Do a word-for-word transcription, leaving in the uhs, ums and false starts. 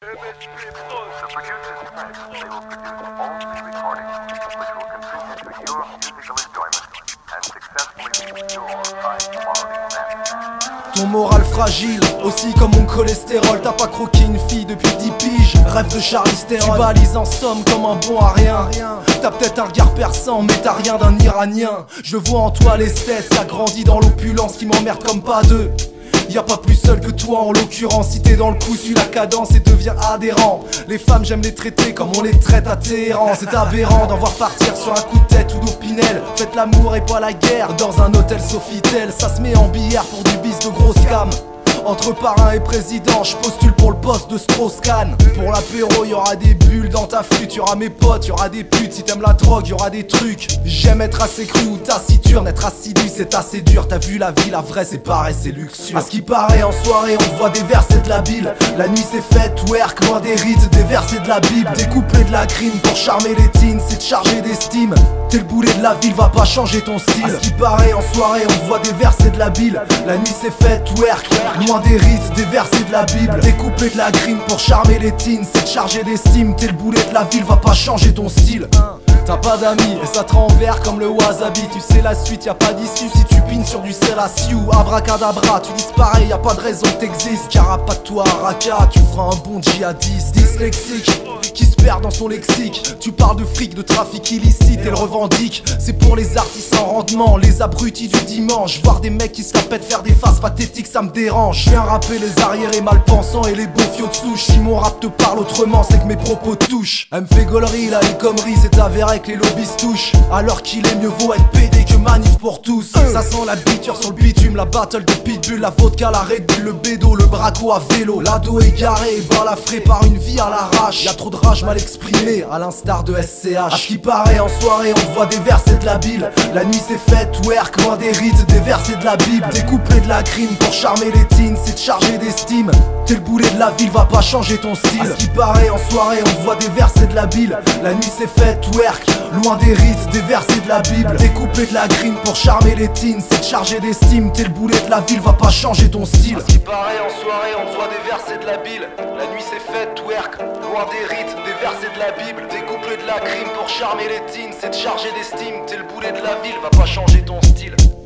The producers said they will produce only recordings which will contribute to your musical enjoyment and successfully meet your high-quality standards. Ton moral fragile, aussi comme mon cholestérol. T'as pas croqué une fille depuis dix piges. Rêve de Charlie Theron. Tu balises en somme comme un bon à rien. T'as peut-être un regard perçant mais t'as rien d'un Iranien. Je vois en toi l'esthète qui a grandi dans l'opulence, qui m'emmerde comme pas deux. Y'a pas plus seul que toi en l'occurrence. Si t'es dans le coup, suis la cadence et deviens adhérent. Les femmes j'aime les traiter comme on les traite à Téhéran. C'est aberrant d'en voir partir sur un coup de tête ou d'opinel. Faites l'amour et pas la guerre dans un hôtel Sofitel. Ça se met en billard pour du bis de grosse cam. Entre parrain et président, je postule pour le poste de Strauss-Kahn. Pour l'apéro, y'aura des bulles dans ta flûte. Y'aura mes potes, y'aura des putes. Si t'aimes la drogue, y'aura des trucs. J'aime être assez cru ou taciturne. Être assidu, c'est assez dur. T'as vu la vie, la vraie, c'est pareil, c'est luxueux. À ce qui paraît, en soirée, on te voit des versets de la Bible. La nuit, c'est fête, work, loin des rites. Des versets de la Bible. Des couplets de la crime pour charmer les teens. C'est de charger d'estime. T'es le boulet de la ville, va pas changer ton style. À ce qui paraît, en soirée, on te voit des versets de la Bible. La nuit, c'est fête, work, loin des rites, des versets de la Bible. Des couplets de la grime pour charmer les teens. C'est de charger d'estime. T'es le boulet de la ville, va pas changer ton style. T'as pas d'amis et ça te rend vert comme le wasabi. Tu sais la suite, y'a pas d'issue si tu pines sur du Selassie ou abracadabra. Tu disparais, y'a pas de raison que t'existes. Carapace-toi, Raka, tu feras un bon djihadiste. Dyslexique, qui se perd dans son lexique. Tu parles de fric, de trafic illicite et le revendique. C'est pour les artistes sans rendement, les abrutis du dimanche. Voir des mecs qui se la pètent faire des faces pathétiques, ça me dérange. Je viens rapper les arriérés mal pensants et les beaux fiots de souche. Si mon rap te parle autrement, c'est que mes propos te touchent. Elle me fait gaulerie, là, les conneries, c'est avéré que les lobbies se touchent. Alors qu'il est mieux vaut être pédé que manif pour tous. Ça sent la biture sur le bitume, la battle de pitbull, la vodka, la Red Bull, le bédo, le braco à vélo. L'ado égaré, balafré par une vie à l'arrache. Y'a trop de rage mal exprimée, à l'instar de S C H. À ce qui paraît, en soirée, on te voit des versets de la Bible. La nuit c'est fête, work, loin des rites, des versets de la Bible. Des couplets de la crime pour charmer les teens, c'est de charger d'estime. T'es le boulet de la ville, va pas changer ton style. À ce qui paraît, en soirée, on te voit des versets de la Bible. La nuit c'est fête, work, loin des rites, des versets de la Bible. Des couplets de la grime pour charmer les teens, c'est de charger d'estime. T'es le boulet de la ville, va pas changer ton style. À ce qui paraît, en soirée, on te voit des versets de la Bible. La nuit c'est fête, work, loin des rites, des versets de la Bible. Des couplets de la crime pour charmer les teens, c'est de charger d'estime. T'es le boulet de la ville, va pas changer ton style.